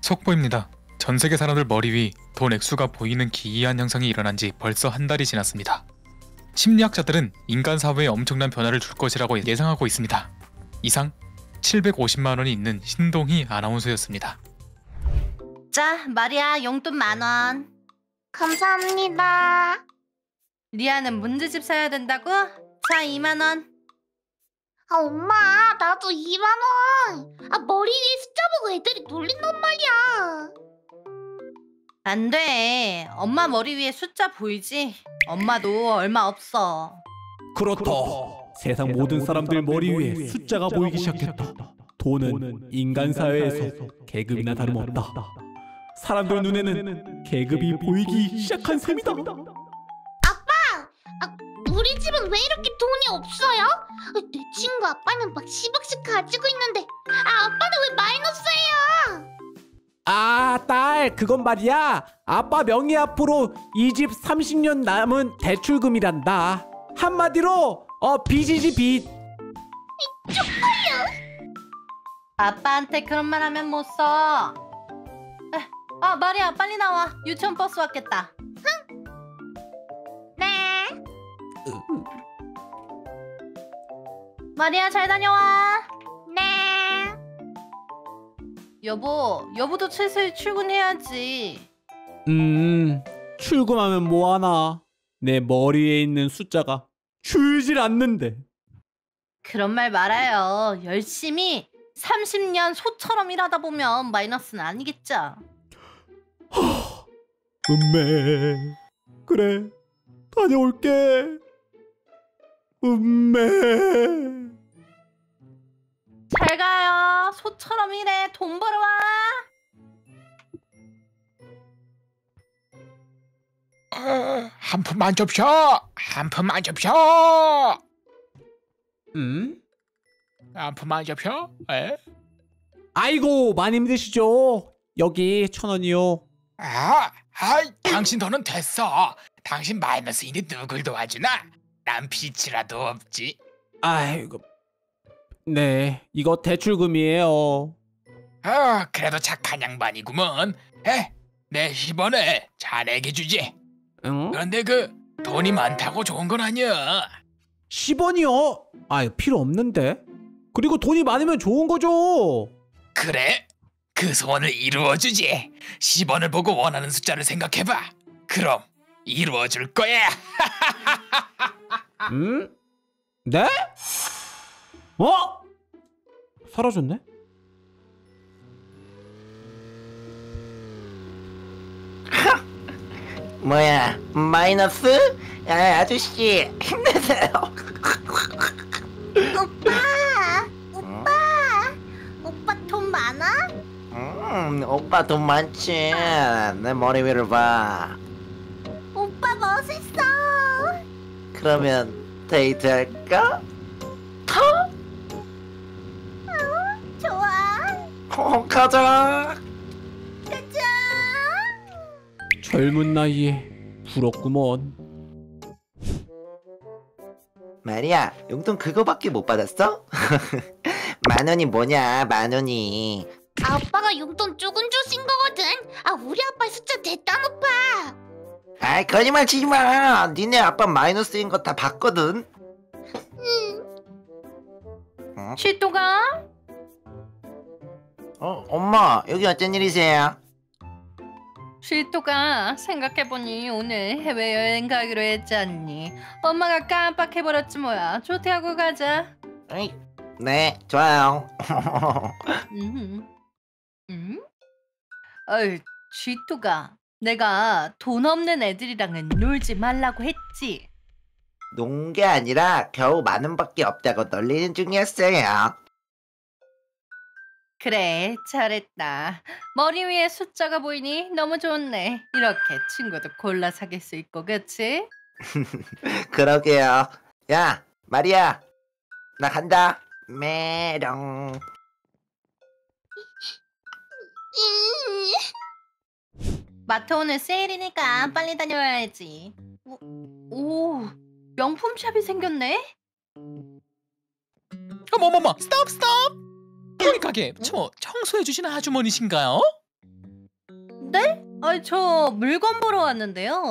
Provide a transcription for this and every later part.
속보입니다. 전 세계 사람들 머리 위 돈 액수가 보이는 기이한 현상이 일어난 지 벌써 한 달이 지났습니다. 심리학자들은 인간 사회에 엄청난 변화를 줄 것이라고 예상하고 있습니다. 이상 750만 원이 있는 신동희 아나운서였습니다. 자, 마리아 용돈 10,000원. 감사합니다. 리아는 문제집 사야 된다고? 자, 2만 원. 엄마, 나도 2만 원. 머리 위에 숫자 보고 애들이 놀린단 말이야. 안 돼. 엄마 머리 위에 숫자 보이지? 엄마도 얼마 없어. 그렇다. 세상 모든 사람들 머리 위에 숫자가 보이기 시작했다. 돈은 인간 사회에서 계급이나 다름없다. 사람들 눈에는 계급이 보이기 시작한 셈이다. 우리 집은 왜 이렇게 돈이 없어요? 내 친구 아빠는 막 10억씩 가지고 있는데 아빠는 왜 마이너스예요? 딸, 그건 말이야. 아빠 명의 앞으로 이 집 30년 남은 대출금이란다. 한마디로 빚이지, 빚. 쪽팔려. 아빠한테 그런 말 하면 못 써. 마리아 빨리 나와. 유치원 버스 왔겠다. 네. 마리아 잘 다녀와. 네. 여보도 슬슬 출근해야지. 출근하면 뭐하나. 내 머리에 있는 숫자가 줄질 않는데. 그런 말 말아요. 열심히 30년 소처럼 일하다 보면 마이너스는 아니겠죠. 음메. 그래, 다녀올게. 음메. 잘 가요. 소처럼 일해. 돈 벌어와. 한 푼만 줍쇼! 한 푼만 줍쇼! 한 푼만 줍쇼? 에? 아이고, 많이 힘드시죠? 여기 1,000원이요. 당신 돈은 됐어. 당신 마이너스인데 누굴 도와주나? 난 빛이라도 없지. 아이고, 네, 이거 대출금이에요. 그래도 착한 양반이구먼. 내 10원을 자네게 주지. 응? 그런데 돈이 많다고 좋은 건 아니야. 10원이요? 필요 없는데. 그리고 돈이 많으면 좋은 거죠. 그래? 그 소원을 이루어주지. 10원을 보고 원하는 숫자를 생각해봐. 그럼 이루어줄 거야. 네? 사라졌네? 뭐야, 마이너스? 아저씨 힘내세요. 오빠 돈 많아? 오빠 돈 많지. 내 머리 위를 봐. 오빠 멋있어. 그러면 데이트 할까? 좋아. 가자. 가자. 젊은 나이에 부럽구먼. 마리아, 용돈 그거밖에 못 받았어? 10,000원이 뭐냐, 10,000원이. 아빠가 용돈 조금 주신 거거든. 우리 아빠 숫자 됐다 높아. 거짓말 치지 마. 니네 아빠 마이너스인 거 다 봤거든. 쥐또가? 엄마, 여기 어쩐 일이세요? 쥐또가 생각해보니 오늘 해외여행 가기로 했지 않니? 엄마가 깜빡해버렸지 뭐야. 조퇴하고 가자. 네, 좋아요. 쥐또가 내가 돈 없는 애들이랑은 놀지 말라고 했지. 논 게 아니라 겨우 10,000원밖에 없다고 놀리는 중이었어요. 그래, 잘했다. 머리 위에 숫자가 보이니 너무 좋네. 이렇게 친구도 골라 사귈 수 있고, 그치? 그러게요. 야, 마리아, 나 간다. 메롱. 마트 오늘 세일이니까 빨리 다녀와야지. 오, 명품샵이 생겼네? 어머머머, 스톱! 우리 가게 청소해주시는 아주머니신가요? 네? 저 물건 보러 왔는데요.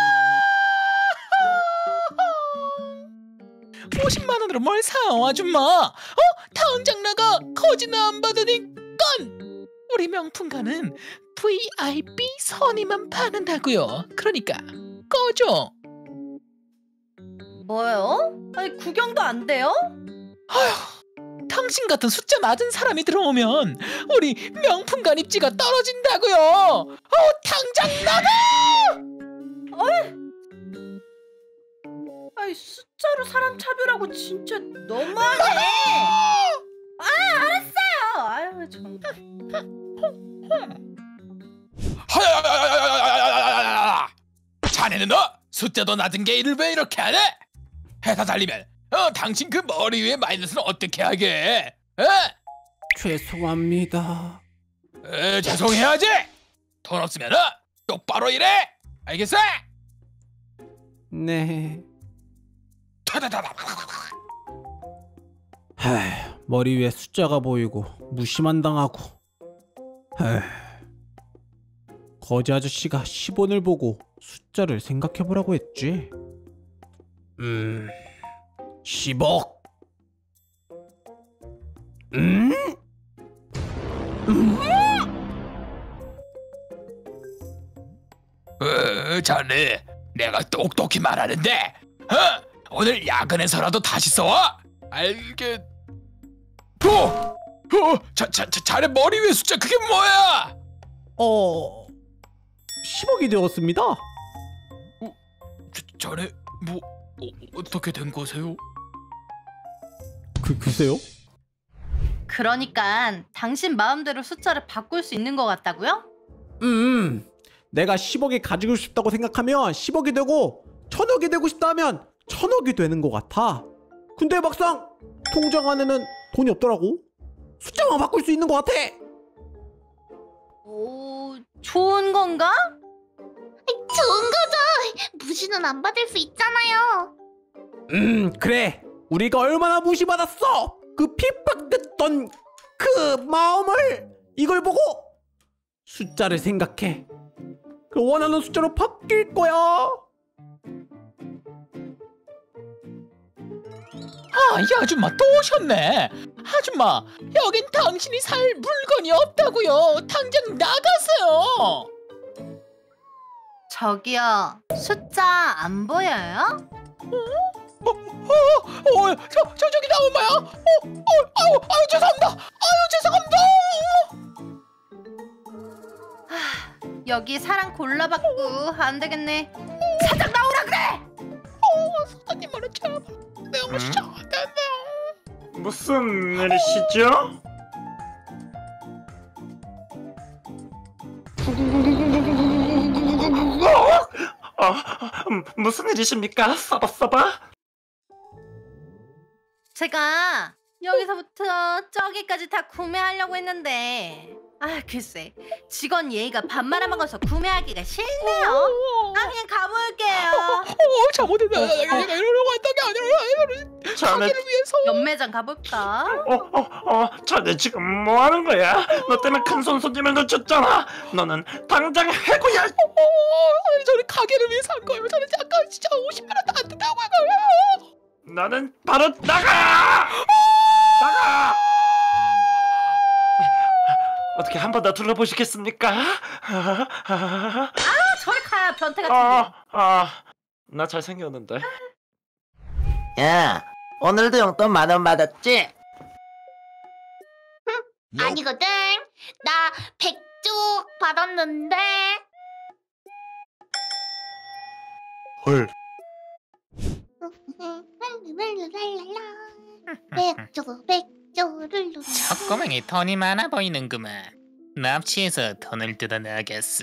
50만 원으로 뭘 사, 아줌마? 당장 나가. 거지나 안 받으니깐. 우리 명품관은 VIP 선임만 받는다고요. 그러니까 꺼져. 뭐요? 구경도 안 돼요? 아휴, 당신 같은 숫자 낮은 사람이 들어오면 우리 명품관 입지가 떨어진다고요. 당장 나가! 숫자로 사람 차별하고 진짜 너무하네. 알았어요. 아유 정말. 자네는 숫자도 낮은 게 일을 왜 이렇게 하네? 회사 달리면 당신 그 머리 위에 마이너스는 어떻게 하게? 죄송합니다. 죄송해야지. 돈 없으면 똑바로 일해. 알겠어? 네. 머리 위에 숫자가 보이고 무시만 당하고. 거지 아저씨가 10원을 보고 숫자를 생각해보라고 했지. 10억. 자네, 내가 똑똑히 말하는데 오늘 야근해서라도 다시 써와. 알겠... 자네 머리 위에 숫자 그게 뭐야? 10억이 되었습니다. 자네 뭐 어떻게 된 거세요? 글쎄요? 그러니까 당신 마음대로 숫자를 바꿀 수 있는 것 같다고요? 내가 10억이 가지고 싶다고 생각하면 10억이 되고 1000억이 되고 싶다 하면 1000억이 되는 것 같아. 근데 막상 통장 안에는 돈이 없더라고. 숫자만 바꿀 수 있는 것 같아. 오, 좋은 건가? 좋은 거죠. 무시는 안 받을 수 있잖아요. 그래. 우리가 얼마나 무시받았어. 그 핍박됐던 그 마음을 이걸 보고 숫자를 생각해. 그 원하는 숫자로 바뀔 거야. 이 아줌마 또 오셨네. 아줌마, 여긴 당신이 살 물건이 없다고요. 당장 나가세요. 저기요, 숫자 안 보여요? 저기 나 엄마야. 죄송합니다. 죄송합니다. 여기 사람 골라받고 안 되겠네. 사장 나오라 그래! 사장님 말은 참 너무 시작한다. 무슨 일이시죠? 무슨 일이십니까? 써봐. 제가 여기서부터 저기까지 다 구매하려고 했는데 글쎄 직원 예의가 밥 말아먹어서 구매하기가 싫네요. 그냥 가볼게요. 잘못했다. 내가 이러려고 했던 게 아니라 자네, 가게를 위해서. 연매장 가볼까? 자네 지금 뭐 하는 거야? 너 때문에 큰 손님을 놓쳤잖아. 너는 당장 해고야. 저는 가게를 위해서 한 거예요. 저는 잠깐 진짜 50만 원도 안 된다고 해요. 너는 바로 나가! 어떻게 한 번 더 둘러보시겠습니까? 저리 가야 변태 같은 게. 나 잘생겼는데. 야, 오늘도 용돈 10,000원 받았지? 아니거든. 나 100쪽 받았는데. 헐. 백조를 꼬맹이 돈이 많아 보이는구만. 납치해서 돈을 뜯어내야겠어.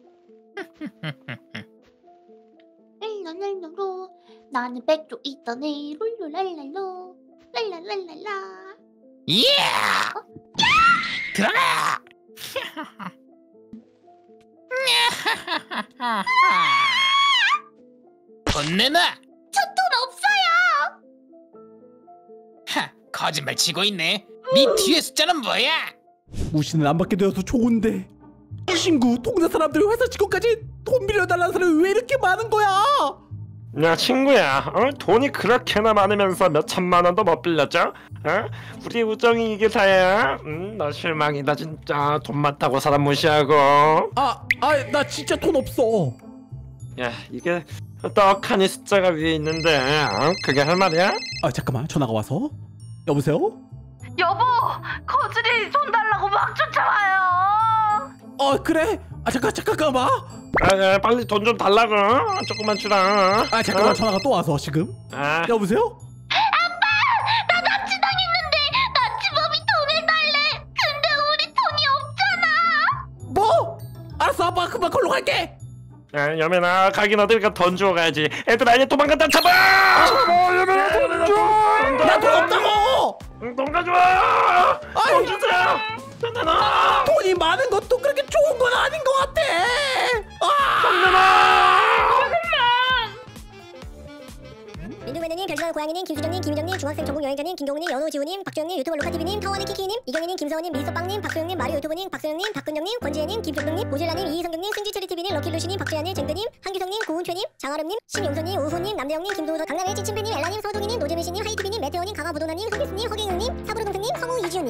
랄랄랄랄로 나는 백조 있다네 룰루랄랄로 랄랄랄랄라. 예! 들어가! 돈 내놔! 저 돈 없어요. 거짓말 치고 있네. 네 뒤에 숫자는 뭐야? 무시는 안 받게 되어서 좋은데 친구, 동네 사람들 회사 직원까지 돈 빌려달라는 사람이 왜 이렇게 많은 거야? 야 친구야, 돈이 그렇게나 많으면서 몇 천만 원도 못 빌렸죠? 우리 우정이 이게 다야? 나 실망이다 진짜. 돈 많다고 사람 무시하고. 나 진짜 돈 없어. 야 이게 떡하니 숫자가 위에 있는데 그게 할 말이야? 잠깐만, 전화가 와서. 여보세요? 여보, 거슬이 돈 달라고 막 쫓아와요. 그래? 잠깐만. 빨리 돈 좀 달라고. 조금만 주라. 잠깐만, 전화가 또 와서 지금. 여보세요? 아빠! 나 납치당했는데 납치범이 돈을 달래. 근데 우리 돈이 없잖아. 뭐? 알았어, 아빠 금방 걸로 갈게. 여면아, 가긴 어딜가. 돈 주워 가야지. 애들아, 얘 도망간다. 잡아! 여면아, 돈 줘! 나 돈 없다고! 돈 가져와! 돈 주세요! 현대나! 돈이 많은 것도 그렇게 좋은 건 아닌 것 같아. 민둥매너님, 별지방 고양이님, 김수정님, 김유정님, 중학생 전국 여행자님, 김경우님, 연호지우님, 박주영님, 유튜버 로카TV님, 타원의 키키님, 이경희님, 김서원님, 미소빵님, 박소영님, 마리오 유튜버님, 박소영님, 박근영님, 권지혜님, 김평동님, 모질라님, 이희성경님, 승지처리TV님, 럭키루시님, 박주야님, 쟁드님, 한규성님, 고은최님, 장아름님, 신용선님, 우호님, 남대영님, 김도우서, 강남의 찐친배님, 엘라님, 서동희님, 노재민씨님, 하이티비님, 메테오님, 강화부도나님, 서비스님, 허경영님, 사부로동생님, 성우 이지훈님.